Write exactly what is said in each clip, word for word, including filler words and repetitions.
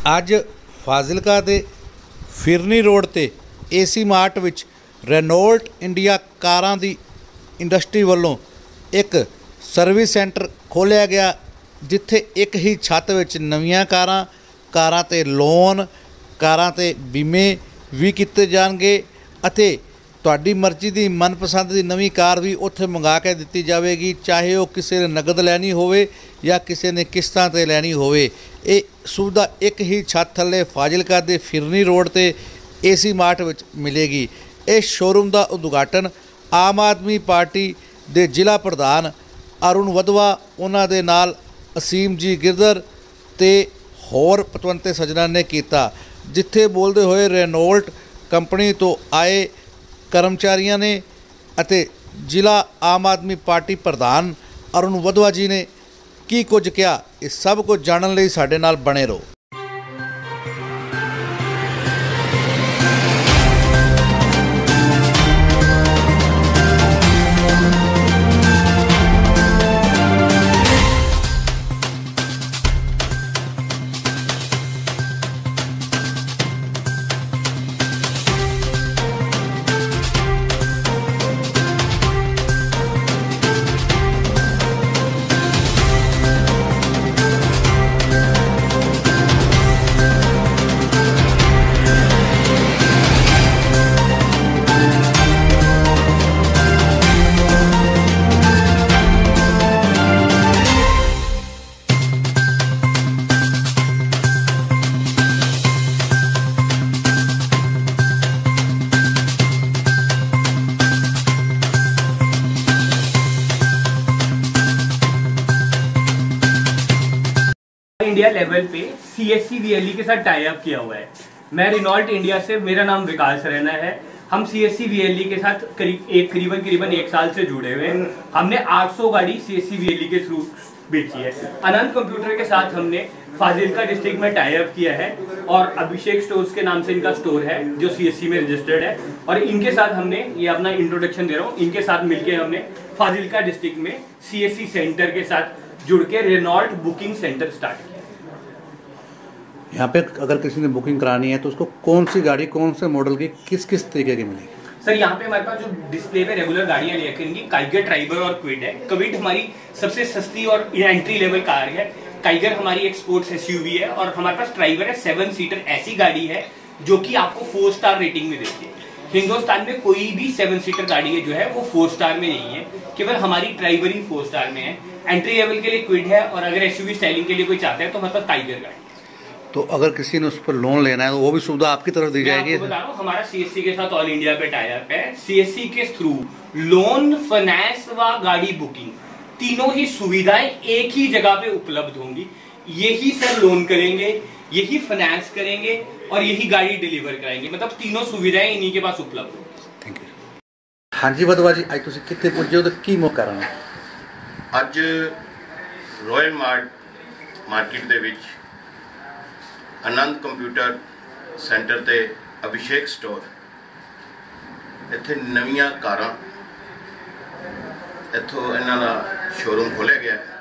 ਅੱਜ ਫਾਜ਼ਿਲਕਾ ਦੇ ਫਿਰਨੀ ਰੋਡ ਤੇ ਏਸੀ ਮਾਰਟ ਵਿੱਚ ਰੈਨੋਲਟ ਇੰਡੀਆ ਕਾਰਾਂ ਦੀ ਇੰਡਸਟਰੀ ਵੱਲੋਂ ਇੱਕ ਸਰਵਿਸ ਸੈਂਟਰ ਖੋਲ੍ਹਿਆ ਗਿਆ, ਜਿੱਥੇ ਇੱਕ ਹੀ ਛੱਤ ਵਿੱਚ ਨਵੀਆਂ ਕਾਰਾਂ ਕਾਰਾਂ 'ਤੇ ਲੋਨ, ਕਾਰਾਂ 'ਤੇ ਬੀਮੇ ਵੀ ਕੀਤੇ ਜਾਣਗੇ ਅਤੇ ਤੁਹਾਡੀ ਮਰਜ਼ੀ ਦੀ मनपसंद ਦੀ नवी कार भी उत्थे मंगा के दी जाएगी, चाहे वो किसी ने नगद लैनी होवे या किसी ने किस्तां ते लैनी होवे। ये सुविधा एक ही छत थले फाजिलका दे फिरनी रोड ते एसी मार्ट विच मिलेगी। इस शोरूम का उद्घाटन आम आदमी पार्टी दे जिला प्रधान अरुण वधवा, उन्हां दे नाल असीम जी गिरधर ते होर पतवंते सज्जनां ने किया, जिथे बोलते हुए रेनोल्ट कंपनी तो आए कर्मचारियों ने अते जिला आम आदमी पार्टी प्रधान अरुण वधवा जी ने की कुछ कहा, इस सब कुछ जानने लई साडे नाल बने रहो। इंडिया लेवल पे सीएससी वीएलई के साथ टाई अप किया हुआ है। मैं रेनॉल्ट इंडिया से, मेरा नाम विकास रैना है। हम सीएससी वीएलई के साथ करीब एक करीबन करीबन एक साल से जुड़े हुए हैं। हमने आठ सौ गाड़ी सीएससी वीएलई के थ्रू बेची है। अनंत कंप्यूटर के साथ हमने फाजिलका डिस्ट्रिक्ट में टाई अप किया है और अभिषेक स्टोर्स के नाम से इनका स्टोर है जो सीएससी में रजिस्टर्ड है, और इनके साथ हमने, ये अपना इंट्रोडक्शन दे रहा हूँ, इनके साथ मिलकर हमने फाजिलका डिस्ट्रिक्ट में सीएससी सेंटर के साथ जुड़ के रेनॉल्ट बुकिंग सेंटर स्टार्ट किया। यहाँ पे अगर किसी ने बुकिंग करानी है तो उसको कौन सी गाड़ी, कौन से मॉडल की, किस किस तरीके की मिलेगी? सर यहाँ पे हमारे पास जो डिस्प्ले पे रेगुलर गाड़ियाँ लेकर काइगर, ट्राइबर और क्विड है। क्विड हमारी सबसे सस्ती और एंट्री लेवल कार है। काइगर हमारी एक स्पोर्ट्स एसयूवी है, और हमारे पास ट्राइबर है, सेवन सीटर ऐसी गाड़ी है जो कि आपको फोर स्टार रेटिंग में देती है। हिंदुस्तान में कोई भी सेवन सीटर गाड़ी है जो है वो फोर स्टार में नहीं है, केवल हमारी ट्राइबर ही फोर स्टार में है। एंट्री लेवल के लिए क्विड है, और अगर एसयूवी स्टाइलिंग के लिए कोई चाहता है तो हमारे पास टाइगर गाड़ी। तो अगर किसी ने उस पर लोन लेना है तो वो भी सुविधा आपकी तरफ दी जाएगी? बता रहा हूँ, हमारा सीएससी के साथ ऑल इंडिया पे टाई अप है। सीएससी के थ्रू लोन, फाइनेंस व गाड़ी बुकिंग तीनों ही सुविधाएं एक ही जगह पे उपलब्ध होंगी। यही सर लोन करेंगे, यही फाइनेंस करेंगे और यही गाड़ी डिलीवर कराएंगे, मतलब तीनों सुविधाएं इन्हीं के पास उपलब्ध होंगी। Thank you. हाँ जी वधवा जी, आज तुम कितने पुजे हो तो की मौका रहा? अज रॉयल मार्ट मार्केट दे विच आनंद कंप्यूटर सेंटर ते अभिषेक स्टोर, इत्थे नवीं कारां, इत्थों इन्हां दा शोरूम खोलिया गया है।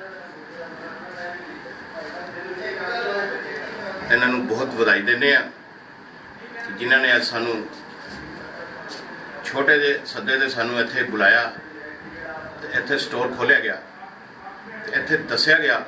इन्हां नूं बहुत वधाई दिंदे आ जिन्हां ने अज सानूं छोटे जे सदे ते सानूं इत्थे बुलाया, ते इत्थे स्टोर खोलिया गया, ते इत्थे दस्सिया गया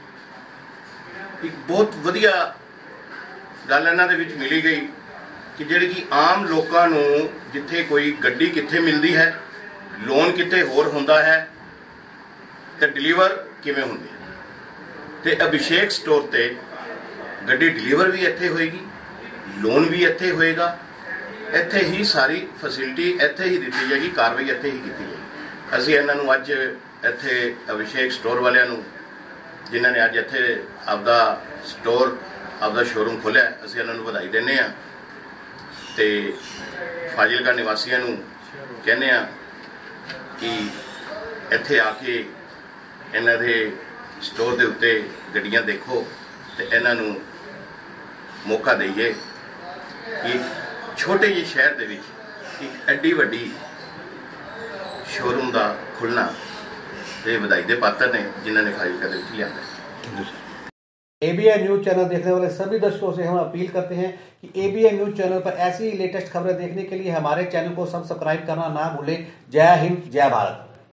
एक बहुत वधिया गल इन्हां दे विच मिली गई कि जिहड़ी कि आम लोकां नूं जिथे कोई गड्डी कित्थे मिलदी है, लोन कित्थे होर हुंदा है, ते डिलीवर किवें हुंदी है, ते अभिषेक स्टोर ते गड्डी डिलीवर भी इत्थे होएगी, लोन भी इत्थे होएगा, इत्थे ही सारी फैसिलिटी इत्थे ही दित्ती जाएगी, कार्रवाई इत्थे ही कीती जाएगी। असीं इन्हां नूं अज इत्थे अभिषेक स्टोर वालियां नूं, जिन्हां ने अज इत्थे आपदा स्टोर, आपदा शोरूम खोलिया, असीं इन्हां नूं वधाई दिंदे आ, ते फाजिलका निवासियों नूं कहने आ कि इत्थे आके इन्हां दे स्टोर दे उत्ते गड्डियां देखो, ते इन्हां नूं मौका देइए कि छोटे जे शहर दे विच एक एड्डी वड्डी शोरूम का खुलना ते वधाई दे पात्र ने जिन्हां ने फाजिलका दे विच लिआंदा। एबीएन न्यूज चैनल देखने वाले सभी दर्शकों से हम अपील करते हैं कि एबीएन न्यूज चैनल पर ऐसी लेटेस्ट खबरें देखने के लिए हमारे चैनल को सब्सक्राइब करना ना भूलें। जय हिंद, जय भारत।